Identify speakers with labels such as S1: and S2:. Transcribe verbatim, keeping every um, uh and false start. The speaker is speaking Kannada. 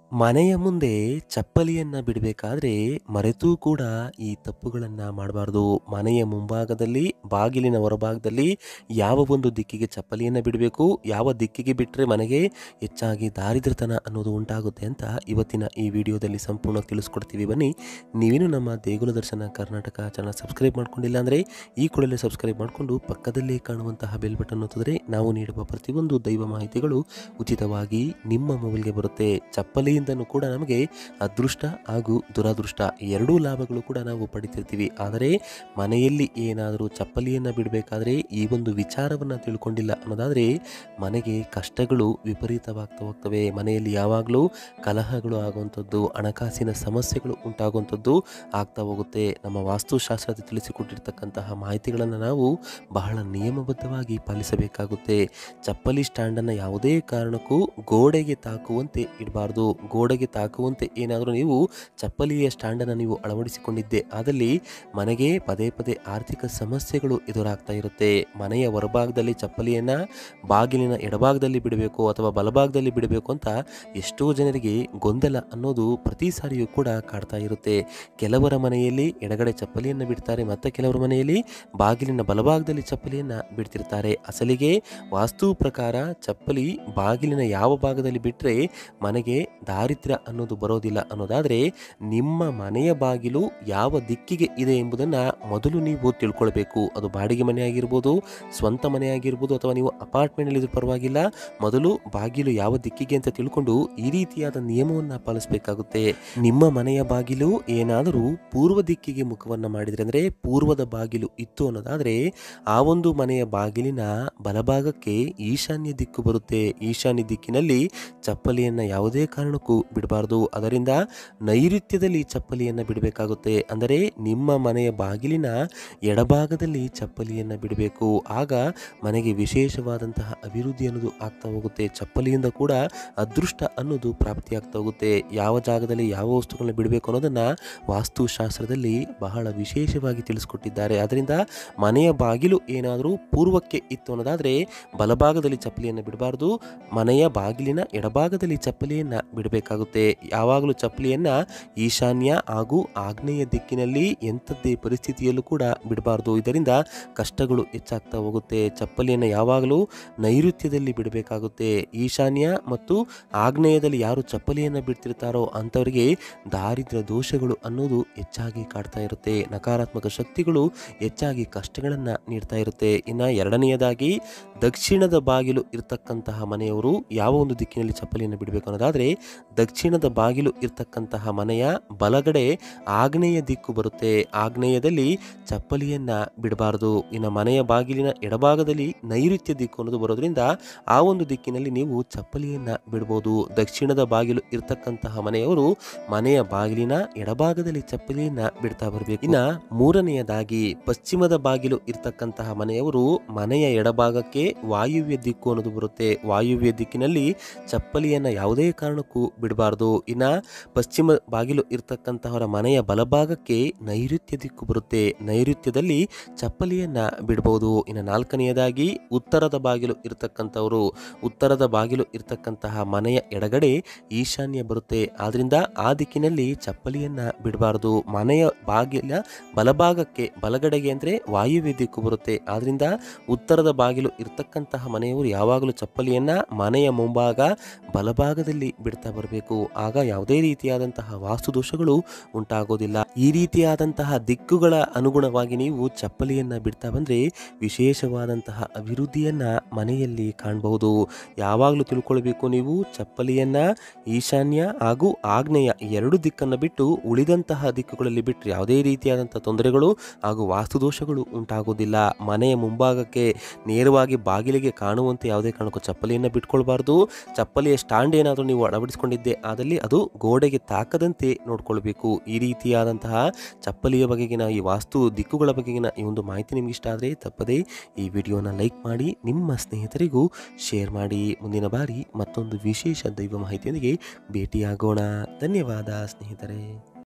S1: ಮನೆಯ ಮುಂದೆ ಚಪ್ಪಲಿಯನ್ನ ಬಿಡಬೇಕಾದ್ರೆ ಮರೆತೂ ಕೂಡ ಈ ತಪ್ಪುಗಳನ್ನು ಮಾಡಬಾರ್ದು. ಮನೆಯ ಮುಂಭಾಗದಲ್ಲಿ, ಬಾಗಿಲಿನ ಹೊರಭಾಗದಲ್ಲಿ ಯಾವ ಒಂದು ದಿಕ್ಕಿಗೆ ಚಪ್ಪಲಿಯನ್ನು ಬಿಡಬೇಕು, ಯಾವ ದಿಕ್ಕಿಗೆ ಬಿಟ್ಟರೆ ಮನೆಗೆ ಹೆಚ್ಚಾಗಿ ದಾರಿದ್ರ್ಯತನ ಅನ್ನೋದು ಉಂಟಾಗುತ್ತೆ ಅಂತ ಇವತ್ತಿನ ಈ ವಿಡಿಯೋದಲ್ಲಿ ಸಂಪೂರ್ಣ ತಿಳಿಸ್ಕೊಡ್ತೀವಿ. ಬನ್ನಿ, ನೀವೇನು ನಮ್ಮ ದೇಗುಲ ದರ್ಶನ ಕರ್ನಾಟಕ ಚಾನಲ್ ಸಬ್ಸ್ಕ್ರೈಬ್ ಮಾಡ್ಕೊಂಡಿಲ್ಲ ಅಂದರೆ ಈ ಕೂಡಲೇ ಸಬ್ಸ್ಕ್ರೈಬ್ ಮಾಡಿಕೊಂಡು ಪಕ್ಕದಲ್ಲೇ ಕಾಣುವಂತಹ ಬೆಲ್ ಬಟನ್ ಒತ್ತಿದ್ರೆ ನಾವು ನೀಡುವ ಪ್ರತಿಯೊಂದು ದೈವ ಮಾಹಿತಿಗಳು ಉಚಿತವಾಗಿ ನಿಮ್ಮ ಮೊಬೈಲ್ಗೆ ಬರುತ್ತೆ. ಚಪ್ಪಲಿ ಕೂಡ ನಮಗೆ ಅದೃಷ್ಟ ಹಾಗೂ ದುರಾದೃಷ್ಟ ಎರಡೂ ಲಾಭಗಳು ಕೂಡ ನಾವು ಪಡಿತಿರ್ತೀವಿ. ಆದರೆ ಮನೆಯಲ್ಲಿ ಏನಾದರೂ ಚಪ್ಪಲಿಯನ್ನು ಬಿಡಬೇಕಾದ್ರೆ ಈ ಒಂದು ವಿಚಾರವನ್ನು ತಿಳ್ಕೊಂಡಿಲ್ಲ ಅನ್ನೋದಾದರೆ ಮನೆಗೆ ಕಷ್ಟಗಳು ವಿಪರೀತವಾಗ್ತಾ ಹೋಗ್ತವೆ. ಮನೆಯಲ್ಲಿ ಯಾವಾಗಲೂ ಕಲಹಗಳು ಆಗುವಂಥದ್ದು, ಹಣಕಾಸಿನ ಸಮಸ್ಯೆಗಳು ಉಂಟಾಗುವಂಥದ್ದು ಆಗ್ತಾ ಹೋಗುತ್ತೆ. ನಮ್ಮ ವಾಸ್ತುಶಾಸ್ತ್ರದ ತಿಳಿಸಿಕೊಟ್ಟಿರ್ತಕ್ಕಂತಹ ಮಾಹಿತಿಗಳನ್ನು ನಾವು ಬಹಳ ನಿಯಮಬದ್ಧವಾಗಿ ಪಾಲಿಸಬೇಕಾಗುತ್ತೆ. ಚಪ್ಪಲಿ ಸ್ಟ್ಯಾಂಡನ್ನು ಯಾವುದೇ ಕಾರಣಕ್ಕೂ ಗೋಡೆಗೆ ತಾಕುವಂತೆ ಇಡಬಾರ್ದು. ಗೋಡೆಗೆ ತಾಕುವಂತೆ ಏನಾದರೂ ನೀವು ಚಪ್ಪಲಿಯ ಸ್ಟ್ಯಾಂಡನ್ನು ನೀವು ಅಳವಡಿಸಿಕೊಂಡಿದ್ದೆ ಆದಲ್ಲಿ ಮನೆಗೆ ಪದೇ ಪದೇ ಆರ್ಥಿಕ ಸಮಸ್ಯೆಗಳು ಎದುರಾಗ್ತಾ ಇರುತ್ತೆ. ಮನೆಯ ಹೊರಭಾಗದಲ್ಲಿ ಚಪ್ಪಲಿಯನ್ನು ಬಾಗಿಲಿನ ಎಡಭಾಗದಲ್ಲಿ ಬಿಡಬೇಕು ಅಥವಾ ಬಲಭಾಗದಲ್ಲಿ ಬಿಡಬೇಕು ಅಂತ ಎಷ್ಟೋ ಜನರಿಗೆ ಗೊಂದಲ ಅನ್ನೋದು ಪ್ರತಿ ಸಾರಿಯೂ ಕೂಡ ಕಾಡ್ತಾ ಇರುತ್ತೆ. ಕೆಲವರ ಮನೆಯಲ್ಲಿ ಎಡಗಡೆ ಚಪ್ಪಲಿಯನ್ನು ಬಿಡ್ತಾರೆ, ಮತ್ತು ಕೆಲವರ ಮನೆಯಲ್ಲಿ ಬಾಗಿಲಿನ ಬಲಭಾಗದಲ್ಲಿ ಚಪ್ಪಲಿಯನ್ನು ಬಿಡ್ತಿರ್ತಾರೆ. ಅಸಲಿಗೆ ವಾಸ್ತು ಪ್ರಕಾರ ಚಪ್ಪಲಿ ಬಾಗಿಲಿನ ಯಾವ ಭಾಗದಲ್ಲಿ ಬಿಟ್ಟರೆ ಮನೆಗೆ ದಾರಿದ್ರ್ಯ ಅನ್ನೋದು ಬರೋದಿಲ್ಲ ಅನ್ನೋದಾದರೆ ನಿಮ್ಮ ಮನೆಯ ಬಾಗಿಲು ಯಾವ ದಿಕ್ಕಿಗೆ ಇದೆ ಎಂಬುದನ್ನು ಮೊದಲು ನೀವು ತಿಳ್ಕೊಳ್ಬೇಕು. ಅದು ಬಾಡಿಗೆ ಮನೆ ಆಗಿರ್ಬೋದು, ಸ್ವಂತ ಮನೆ ಆಗಿರ್ಬೋದು, ಅಥವಾ ನೀವು ಅಪಾರ್ಟ್ಮೆಂಟ್ನಲ್ಲಿ ಇದ್ರೂ ಪರವಾಗಿಲ್ಲ. ಮೊದಲು ಬಾಗಿಲು ಯಾವ ದಿಕ್ಕಿಗೆ ಅಂತ ತಿಳ್ಕೊಂಡು ಈ ರೀತಿಯಾದ ನಿಯಮವನ್ನು ಪಾಲಿಸಬೇಕಾಗುತ್ತೆ. ನಿಮ್ಮ ಮನೆಯ ಬಾಗಿಲು ಏನಾದರೂ ಪೂರ್ವ ದಿಕ್ಕಿಗೆ ಮುಖವನ್ನು ಮಾಡಿದರೆ, ಅಂದರೆ ಪೂರ್ವದ ಬಾಗಿಲು ಇತ್ತು ಅನ್ನೋದಾದರೆ ಆ ಒಂದು ಮನೆಯ ಬಾಗಿಲಿನ ಬಲಭಾಗಕ್ಕೆ ಈಶಾನ್ಯ ದಿಕ್ಕು ಬರುತ್ತೆ. ಈಶಾನ್ಯ ದಿಕ್ಕಿನಲ್ಲಿ ಚಪ್ಪಲಿಯನ್ನು ಯಾವುದೇ ಕಾರಣಕ್ಕೂ ಬಿಡಬಾರ್ದು. ಅದರಿಂದ ನೈಋತ್ಯದಲ್ಲಿ ಚಪ್ಪಲಿಯನ್ನು ಬಿಡಬೇಕಾಗುತ್ತೆ. ಅಂದರೆ ನಿಮ್ಮ ಮನೆಯ ಬಾಗಿಲಿನ ಎಡಭಾಗದಲ್ಲಿ ಚಪ್ಪಲಿಯನ್ನು ಬಿಡಬೇಕು. ಆಗ ಮನೆಗೆ ವಿಶೇಷವಾದಂತಹ ಅಭಿವೃದ್ಧಿ ಅನ್ನೋದು ಆಗ್ತಾ ಹೋಗುತ್ತೆ. ಚಪ್ಪಲಿಯಿಂದ ಕೂಡ ಅದೃಷ್ಟ ಅನ್ನೋದು ಪ್ರಾಪ್ತಿಯಾಗ್ತಾ ಹೋಗುತ್ತೆ. ಯಾವ ಜಾಗದಲ್ಲಿ ಯಾವ ವಸ್ತುಗಳನ್ನ ಬಿಡಬೇಕು ಅನ್ನೋದನ್ನು ವಾಸ್ತುಶಾಸ್ತ್ರದಲ್ಲಿ ಬಹಳ ವಿಶೇಷವಾಗಿ ತಿಳಿಸ್ಕೊಟ್ಟಿದ್ದಾರೆ. ಅದರಿಂದ ಮನೆಯ ಬಾಗಿಲು ಏನಾದರೂ ಪೂರ್ವಕ್ಕೆ ಇತ್ತು ಅನ್ನೋದಾದರೆ ಬಲಭಾಗದಲ್ಲಿ ಚಪ್ಪಲಿಯನ್ನು ಬಿಡಬಾರ್ದು. ಮನೆಯ ಬಾಗಿಲಿನ ಎಡಭಾಗದಲ್ಲಿ ಚಪ್ಪಲಿಯನ್ನು ಬಿಡಬೇಕಾಗುತ್ತೆ. ಯಾವಾಗಲೂ ಚಪ್ಪಲಿಯನ್ನು ಈಶಾನ್ಯ ಹಾಗೂ ಆಗ್ನೇಯ ದಿಕ್ಕಿನಲ್ಲಿ ಎಂಥದ್ದೇ ಪರಿಸ್ಥಿತಿಯಲ್ಲೂ ಕೂಡ ಬಿಡಬಾರ್ದು. ಇದರಿಂದ ಕಷ್ಟಗಳು ಹೆಚ್ಚಾಗ್ತಾ ಹೋಗುತ್ತೆ. ಚಪ್ಪಲಿಯನ್ನು ಯಾವಾಗಲೂ ನೈಋತ್ಯದಲ್ಲಿ ಬಿಡಬೇಕಾಗುತ್ತೆ. ಈಶಾನ್ಯ ಮತ್ತು ಆಗ್ನೇಯದಲ್ಲಿ ಯಾರು ಚಪ್ಪಲಿಯನ್ನು ಬಿಡ್ತಿರ್ತಾರೋ ಅಂಥವರಿಗೆ ದಾರಿದ್ರ್ಯ ದೋಷಗಳು ಅನ್ನೋದು ಹೆಚ್ಚಾಗಿ ಕಾಡ್ತಾ ಇರುತ್ತೆ. ನಕಾರಾತ್ಮಕ ಶಕ್ತಿಗಳು ಹೆಚ್ಚಾಗಿ ಕಷ್ಟಗಳನ್ನು ನೀಡ್ತಾ ಇರುತ್ತೆ. ಇನ್ನು ಎರಡನೆಯದಾಗಿ ದಕ್ಷಿಣದ ಬಾಗಿಲು ಇರತಕ್ಕಂತಹ ಮನೆಯವರು ಯಾವ ಒಂದು ದಿಕ್ಕಿನಲ್ಲಿ ಚಪ್ಪಲಿಯನ್ನು ಬಿಡಬೇಕು ಅನ್ನೋದಾದರೆ ದಕ್ಷಿಣದ ಬಾಗಿಲು ಇರತಕ್ಕಂತಹ ಮನೆಯ ಬಲಗಡೆ ಆಗ್ನೇಯ ದಿಕ್ಕು ಬರುತ್ತೆ. ಆಗ್ನೇಯದಲ್ಲಿ ಚಪ್ಪಲಿಯನ್ನು ಬಿಡಬಾರ್ದು. ಇನ್ನು ಮನೆಯ ಬಾಗಿಲಿನ ಎಡಭಾಗದಲ್ಲಿ ನೈಋತ್ಯ ದಿಕ್ಕು ಅನ್ನೋದು ಬರೋದ್ರಿಂದ ಆ ಒಂದು ದಿಕ್ಕಿನಲ್ಲಿ ನೀವು ಚಪ್ಪಲಿಯನ್ನು ಬಿಡ್ಬೋದು. ದಕ್ಷಿಣದ ಬಾಗಿಲು ಇರತಕ್ಕಂತಹ ಮನೆಯವರು ಮನೆಯ ಬಾಗಿಲಿನ ಎಡಭಾಗದಲ್ಲಿ ಚಪ್ಪಲಿಯನ್ನು ಬಿಡ್ತಾ ಬರಬೇಕು. ಇನ್ನು ಮೂರನೆಯದಾಗಿ ಪಶ್ಚಿಮದ ಬಾಗಿಲು ಇರತಕ್ಕಂತಹ ಮನೆಯವರು ಮನೆಯ ಎಡಭಾಗಕ್ಕೆ ವಾಯುವ್ಯ ದಿಕ್ಕು ಅನ್ನೋದು ಬರುತ್ತೆ. ವಾಯುವ್ಯ ದಿಕ್ಕಿನಲ್ಲಿ ಚಪ್ಪಲಿಯನ್ನು ಯಾವುದೇ ಕಾರಣಕ್ಕೂ ಬಿಡಬಾರ್ದು. ಇನ್ನು ಪಶ್ಚಿಮ ಬಾಗಿಲು ಇರತಕ್ಕಂತಹವರ ಮನೆಯ ಬಲಭಾಗಕ್ಕೆ ನೈಋತ್ಯ ದಿಕ್ಕು ಬರುತ್ತೆ. ನೈಋತ್ಯದಲ್ಲಿ ಚಪ್ಪಲಿಯನ್ನು ಬಿಡಬಹುದು. ಇನ್ನು ನಾಲ್ಕನೆಯದಾಗಿ ಉತ್ತರದ ಬಾಗಿಲು ಇರತಕ್ಕಂಥವರು ಉತ್ತರದ ಬಾಗಿಲು ಇರತಕ್ಕಂತಹ ಮನೆಯ ಎಡಗಡೆ ಈಶಾನ್ಯ ಬರುತ್ತೆ. ಆದ್ರಿಂದ ಆ ದಿಕ್ಕಿನಲ್ಲಿ ಚಪ್ಪಲಿಯನ್ನು ಬಿಡಬಾರ್ದು. ಮನೆಯ ಬಾಗಿಲ ಬಲಭಾಗಕ್ಕೆ ಬಲಗಡೆಗೆ ಅಂದರೆ ವಾಯುವ್ಯ ದಿಕ್ಕು ಬರುತ್ತೆ. ಆದ್ರಿಂದ ಉತ್ತರದ ಬಾಗಿಲು ಇರತಕ್ಕಂತಹ ಮನೆಯವರು ಯಾವಾಗಲೂ ಚಪ್ಪಲಿಯನ್ನು ಮನೆಯ ಮುಂಭಾಗ ಬಲಭಾಗದಲ್ಲಿ ಬಿಡ್ತಾ ಬರಬೇಕು. ಆಗ ಯಾವುದೇ ರೀತಿಯಾದಂತಹ ವಾಸ್ತು ದೋಷಗಳು ಉಂಟಾಗೋದಿಲ್ಲ. ಈ ರೀತಿಯಾದಂತಹ ದಿಕ್ಕುಗಳ ಅನುಗುಣವಾಗಿ ನೀವು ಚಪ್ಪಲಿಯನ್ನು ಬಿಡ್ತಾ ಬಂದರೆ ವಿಶೇಷವಾದಂತಹ ಅಭಿವೃದ್ಧಿಯನ್ನ ಮನೆಯಲ್ಲಿ ಕಾಣಬಹುದು. ಯಾವಾಗಲೂ ತಿಳ್ಕೊಳ್ಬೇಕು, ನೀವು ಚಪ್ಪಲಿಯನ್ನು ಈಶಾನ್ಯ ಹಾಗೂ ಆಗ್ನೇಯ ಎರಡು ದಿಕ್ಕನ್ನು ಬಿಟ್ಟು ಉಳಿದಂತಹ ದಿಕ್ಕುಗಳಲ್ಲಿ ಬಿಟ್ಟರೆ ಯಾವುದೇ ರೀತಿಯಾದಂತಹ ತೊಂದರೆಗಳು ಹಾಗೂ ವಾಸ್ತುದೋಷಗಳು ಉಂಟಾಗೋದಿಲ್ಲ. ಮನೆಯ ಮುಂಭಾಗಕ್ಕೆ ನೇರವಾಗಿ ಬಾಗಿಲಿಗೆ ಕಾಣುವಂತೆ ಯಾವುದೇ ಕಾರಣಕ್ಕೂ ಚಪ್ಪಲಿಯನ್ನು ಬಿಟ್ಕೊಳ್ಬಾರ್ದು. ಚಪ್ಪಲಿಯ ಸ್ಟ್ಯಾಂಡ್ ಏನಾದರೂ ನೀವು ಅಳವಡಿಸಿಕೊಂಡಿದ್ದೆ ಆದಲ್ಲಿ ಅದು ಗೋಡೆಗೆ ತಾಕದಂತೆ ನೋಡ್ಕೊಳ್ಬೇಕು. ಈ ರೀತಿಯಾದಂತಹ ಚಪ್ಪಲಿಯ ಬಗೆಗಿನ ಈ ವಾಸ್ತು ದಿಕ್ಕುಗಳ ಬಗೆಗಿನ ಈ ಒಂದು ಮಾಹಿತಿ ನಿಮ್ಗೆ ಇಷ್ಟ ಆದರೆ ತಪ್ಪದೇ ಈ ವಿಡಿಯೋನ ಲೈಕ್ ಮಾಡಿ ನಿಮ್ಮ ಸ್ನೇಹಿತರಿಗೂ ಶೇರ್ ಮಾಡಿ. ಮುಂದಿನ ಬಾರಿ ಮತ್ತೊಂದು ವಿಶೇಷ ದೈವ ಮಾಹಿತಿಯೊಂದಿಗೆ ಭೇಟಿಯಾಗೋಣ. ಧನ್ಯವಾದ ಸ್ನೇಹಿತರೆ.